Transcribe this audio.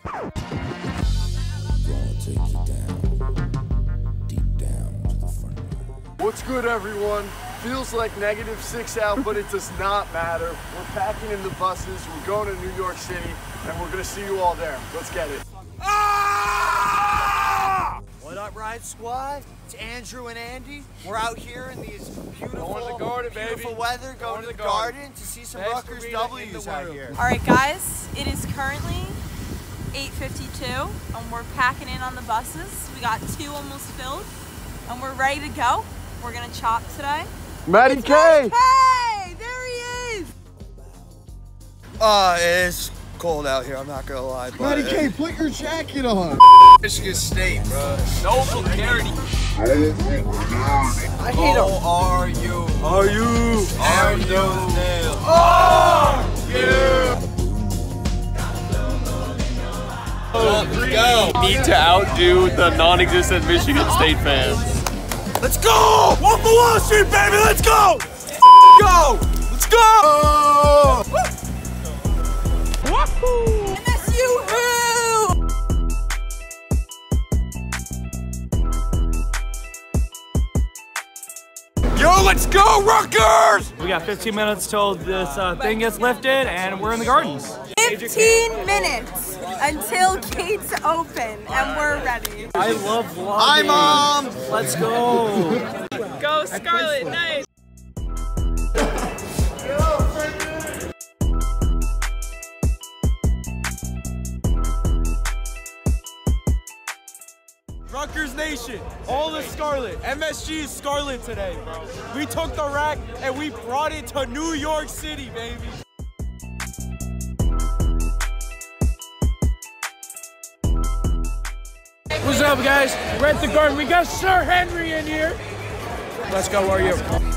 What's good, everyone? Feels like -6 out, but it does not matter. We're packing in the buses, we're going to New York City, and we're gonna see you all there. Let's get it. Ah! What up, Riot Squad? It's Andrew and Andy. We're out here in these beautiful weather, going to the garden to see some Rutgers W's out here. All right, guys, it is currently 8:52, and we're packing in on the buses. We got 2 almost filled, and we're ready to go. We're gonna chop today. Matty K! Hey, there he is! It is cold out here, I'm not gonna lie. Matty K, put your jacket on! Michigan State, bro. No vulgarity. I hate them. Are you? Are you? Are you? Are you? Let's go. Need to outdo the non-existent Michigan State fans. Let's go! Wolf of Wall Street, baby, let's go! Go! Let's go! Woohoo! MSU who? Yo, let's go, Rutgers! We got 15 minutes till this thing gets lifted, and we're in the gardens. 15 minutes until gates open, and we're ready. I love vlogging. Hi, Mom! Let's go. Go Scarlet, nice. Rutgers Nation, all the Scarlet. MSG is Scarlet today, bro. We took the rack and we brought it to New York City, baby. What's up, guys? We're at the garden. We got Sir Henry in here. Let's go. Where are you?